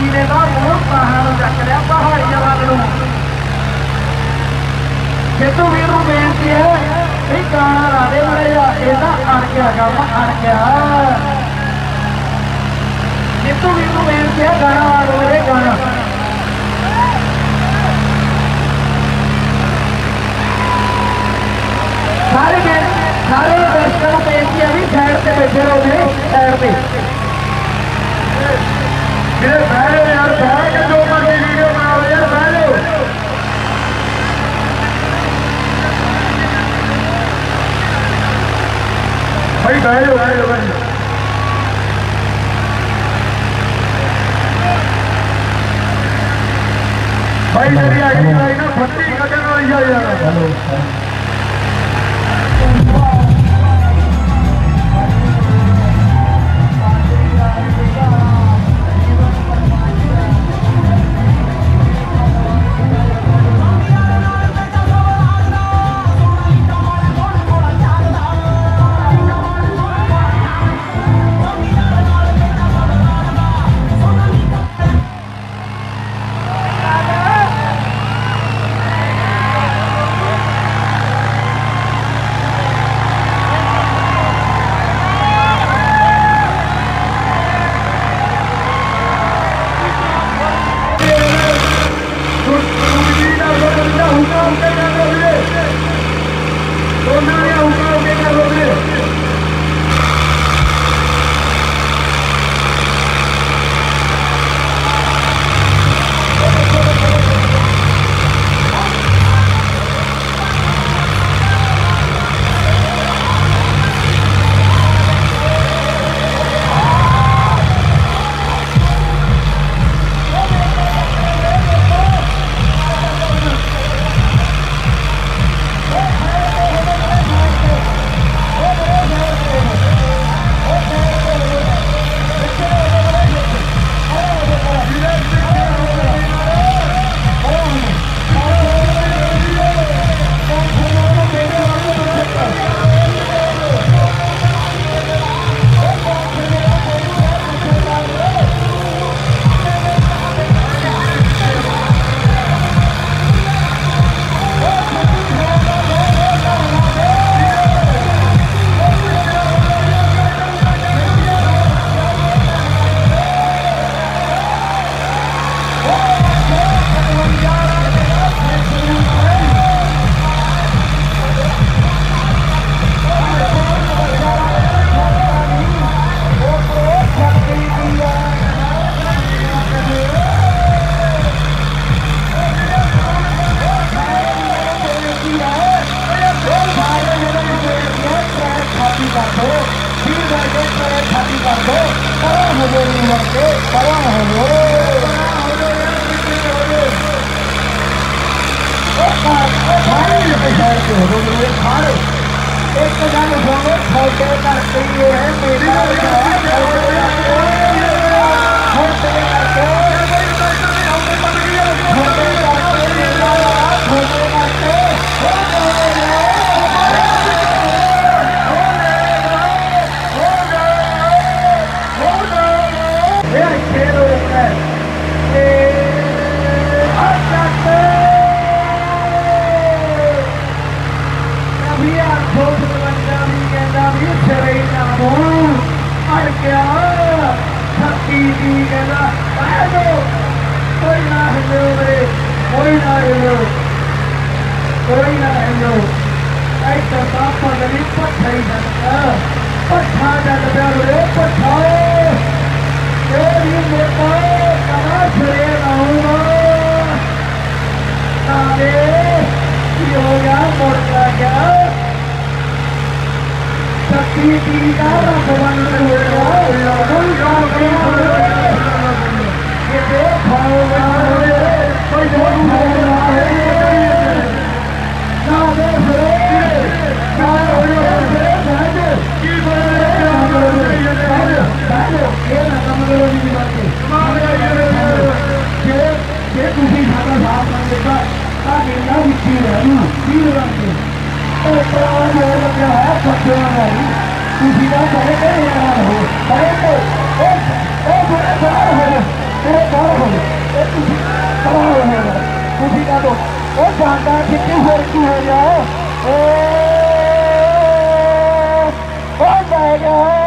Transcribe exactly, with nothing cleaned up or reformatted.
ने तो मूह पहाड़ चक लिया पहाड़िया वाल सिद्धू वीर नूं बेनती है भी गाना ला दे माड़ा जिहा अड़ गया कम अड़ गया सिद्धू वीर नूं बेनती है गाना ला दो मेरे गाना सारे सारे दर्शकों को बेनती है भी साइड से बैठे रहो मेरे साइड पे मेरे बह लो यार बह के जो मर्जी वीडियो बनाओ यार बह लो भाई बह लो बह लो बह लो भाई मेरी अगली बारी ना फट्टी कटन वाली आ यार तेरे बाहर हो खड़ा हो गया खुशी का तो वो जानता है कितनी फिर की हो जाए ओ हो जाएगा